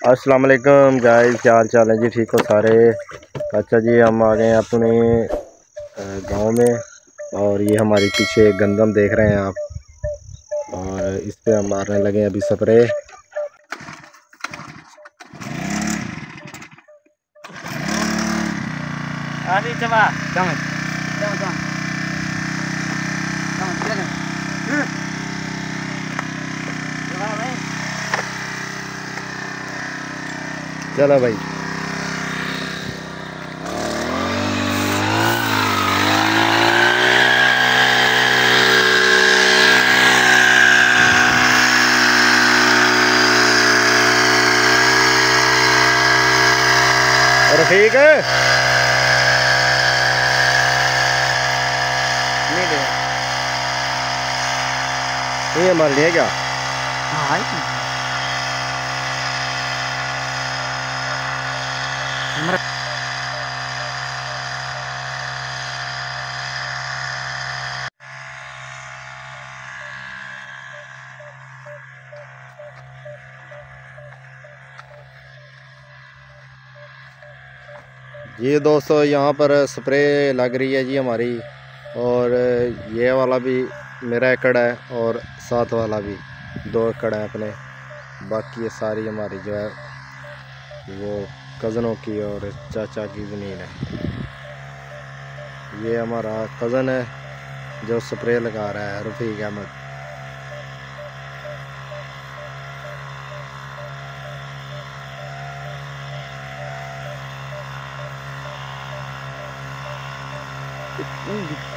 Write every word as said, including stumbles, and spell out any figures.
अस्सलाम वालेकुम गाइस, क्या हाल चाल है जी? ठीक हो सारे? अच्छा जी, हम आ गए हैं अपने गांव में और ये हमारे पीछे गंदम देख रहे हैं आप। और इस पे हम मारने लगे हैं अभी स्प्रे। चलो भाई, रफीक नहीं दे ये मर लिया क्या? हाँ जी दोस्तों, यहाँ पर स्प्रे लग रही है जी हमारी। और ये वाला भी मेरा एकड़ है और साथ वाला भी दो एकड़ है अपने। बाकी ये सारी हमारी जो है वो कज़नों की और चाचा की ज़मीन है। ये हमारा कज़न है जो स्प्रे लगा रहा है, रफ़ीक अहमद। हाँ